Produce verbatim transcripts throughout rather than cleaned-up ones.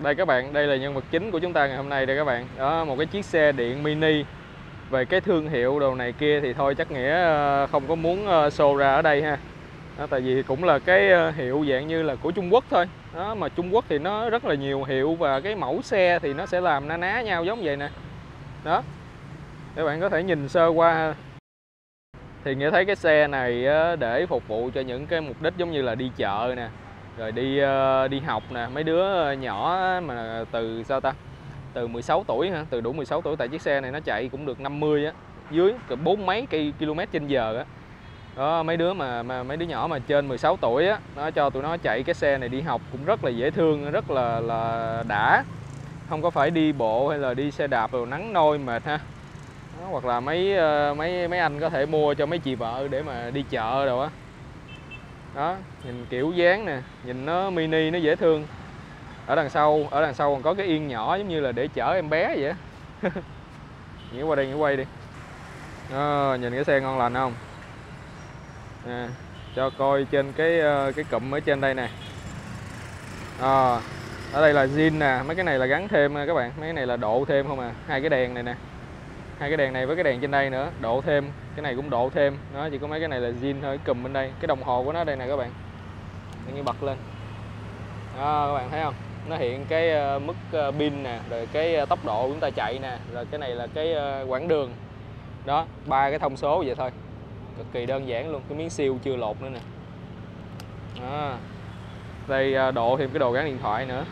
Đây các bạn, đây là nhân vật chính của chúng ta ngày hôm nay đây các bạn. Đó, một cái chiếc xe điện mini. Về cái thương hiệu đồ này kia thì thôi chắc nghĩa không có muốn show ra ở đây ha. Đó, tại vì cũng là cái hiệu dạng như là của Trung Quốc thôi. Đó, mà Trung Quốc thì nó rất là nhiều hiệu và cái mẫu xe thì nó sẽ làm na ná nhau giống vậy nè. Đó. Các bạn có thể nhìn sơ qua. Thì nghĩa thấy cái xe này để phục vụ cho những cái mục đích giống như là đi chợ nè, rồi đi đi học nè, mấy đứa nhỏ mà từ sao ta? Từ mười sáu tuổi ha, từ đủ mười sáu tuổi, tại chiếc xe này nó chạy cũng được năm mươi á, dưới bốn mấy cây km trên giờ á. Đó, mấy đứa mà, mà mấy đứa nhỏ mà trên mười sáu tuổi á, nó cho tụi nó chạy cái xe này đi học cũng rất là dễ thương, rất là là đã. Không có phải đi bộ hay là đi xe đạp rồi nắng nôi mệt ha. Đó, hoặc là mấy mấy mấy anh có thể mua cho mấy chị vợ để mà đi chợ rồi á. Đó, nhìn kiểu dáng nè, nhìn nó mini nó dễ thương. Ở đằng sau, ở đằng sau còn có cái yên nhỏ giống như là để chở em bé vậy á. Nghĩ qua đây, nghĩ quay đi. Đó, nhìn cái xe ngon lành không? À, cho coi trên cái cái cụm ở trên đây nè. À, ở đây là zin nè, mấy cái này là gắn thêm các bạn, mấy cái này là độ thêm không à. Hai cái đèn này nè, hai cái đèn này với cái đèn trên đây nữa, độ thêm, cái này cũng độ thêm. Đó, chỉ có mấy cái này là zin thôi, cái cùm bên đây, cái đồng hồ của nó đây nè các bạn. Để như bật lên. Đó, các bạn thấy không? Nó hiện cái mức pin nè, rồi cái tốc độ chúng ta chạy nè, rồi cái này là cái quãng đường. Đó, ba cái thông số vậy thôi. Cực kỳ đơn giản luôn, cái miếng siêu chưa lột nữa nè. Đó. Đây độ thêm cái đồ gắn điện thoại nữa.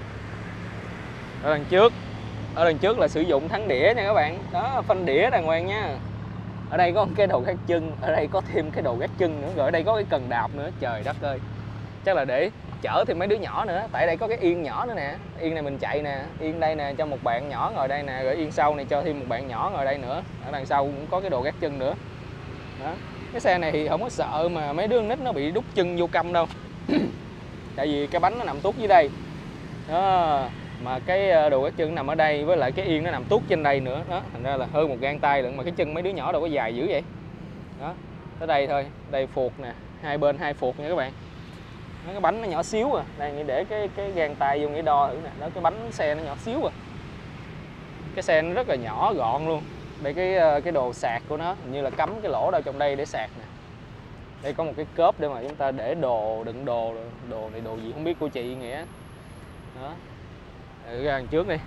Ở đằng trước, ở đằng trước là sử dụng thắng đĩa nha các bạn. Đó, phanh đĩa đàng hoàng nha. Ở đây có cái đồ gác chân, ở đây có thêm cái đồ gác chân nữa, rồi ở đây có cái cần đạp nữa, trời đất ơi. Chắc là để chở thêm mấy đứa nhỏ nữa, tại đây có cái yên nhỏ nữa nè. Yên này mình chạy nè, yên đây nè cho một bạn nhỏ ngồi đây nè, rồi yên sau này cho thêm một bạn nhỏ ngồi đây nữa. Ở đằng sau cũng có cái đồ gác chân nữa. Đó. Cái xe này thì không có sợ mà mấy đứa nít nó bị đút chân vô căm đâu. Tại vì cái bánh nó nằm tuốt dưới đây. Đó. Mà cái đồ gác chân nằm ở đây, với lại cái yên nó nằm tuốt trên đây nữa. Đó. Thành ra là hơn một gang tay lận, mà cái chân mấy đứa nhỏ đâu có dài dữ vậy. Đó. Tới đây thôi, đây phuộc nè, hai bên hai phuộc nha các bạn. Đó, cái bánh nó nhỏ xíu à, đây nghĩ để cái cái gang tay vô nghĩ đo thử nè. Đó, cái bánh xe nó nhỏ xíu à. Cái xe nó rất là nhỏ gọn luôn. Đây cái cái đồ sạc của nó, hình như là cắm cái lỗ đâu trong đây để sạc nè. Đây có một cái cốp để mà chúng ta để đồ, đựng đồ, đồ này đồ gì không biết của chị Nghĩa. Đó. Để ra đằng trước đi.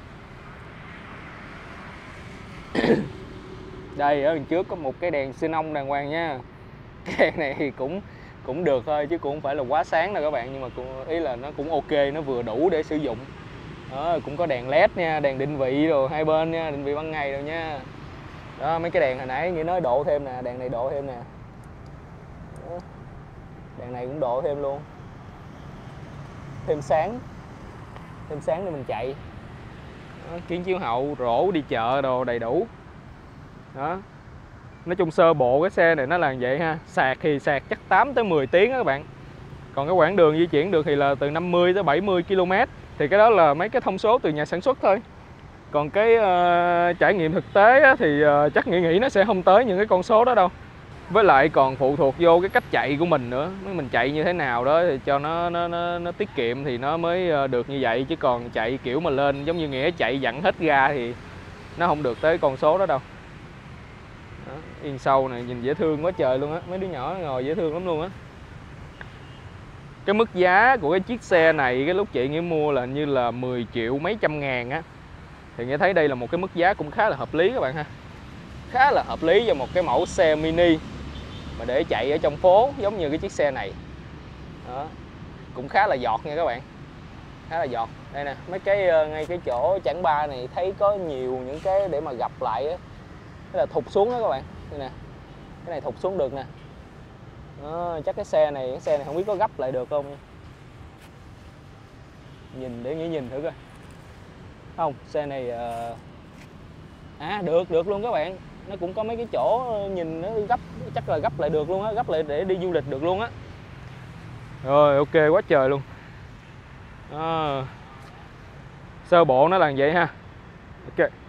Đây ở đằng trước có một cái đèn xenon đàng hoàng nha. Cái đèn này thì cũng cũng được thôi chứ cũng không phải là quá sáng đâu các bạn, nhưng mà cũng, ý là nó cũng ok, nó vừa đủ để sử dụng. Đó, cũng có đèn led nha, đèn định vị rồi hai bên nha, định vị ban ngày rồi nha. Đó, mấy cái đèn hồi nãy như nói độ thêm nè, đèn này độ thêm nè. Đó. Đèn này cũng độ thêm luôn. Thêm sáng. Thêm sáng để mình chạy. Đó, kiến chiếu hậu, rổ đi chợ đồ đầy đủ. Đó. Nói chung sơ bộ cái xe này nó là vậy ha. Sạc thì sạc chắc tám tới mười tiếng đó các bạn. Còn cái quãng đường di chuyển được thì là từ năm mươi tới bảy mươi ki lô mét. Thì cái đó là mấy cái thông số từ nhà sản xuất thôi. Còn cái uh, trải nghiệm thực tế á, thì uh, chắc nghĩ nghĩ nó sẽ không tới những cái con số đó đâu. Với lại còn phụ thuộc vô cái cách chạy của mình nữa. Mình chạy như thế nào đó thì cho nó nó nó, nó tiết kiệm thì nó mới được như vậy, chứ còn chạy kiểu mà lên giống như Nghĩa chạy dặn hết ga thì nó không được tới con số đó đâu. Đó, yên sau này nhìn dễ thương quá trời luôn á, mấy đứa nhỏ ngồi dễ thương lắm luôn á. Cái mức giá của cái chiếc xe này cái lúc chị Nghĩa mua là như là mười triệu mấy trăm ngàn á. Thì Nghĩa thấy đây là một cái mức giá cũng khá là hợp lý các bạn ha. Khá là hợp lý cho một cái mẫu xe mini mà để chạy ở trong phố giống như cái chiếc xe này. Đó. Cũng khá là giọt nha các bạn. Khá là giọt. Đây nè, mấy cái ngay cái chỗ chảng ba này thấy có nhiều những cái để mà gập lại á. Cái là thụt xuống đó các bạn. Đây nè. Cái này thụt xuống được nè. Đó, chắc cái xe này, cái xe này không biết có gấp lại được không. Nhìn để Nghĩa nhìn thử coi. Không, xe này uh... à được, được luôn các bạn. Nó cũng có mấy cái chỗ nhìn nó gấp, chắc là gấp lại được luôn á, gấp lại để đi du lịch được luôn á. Rồi ok quá trời luôn. À, sơ bộ nó là vậy ha. Ok.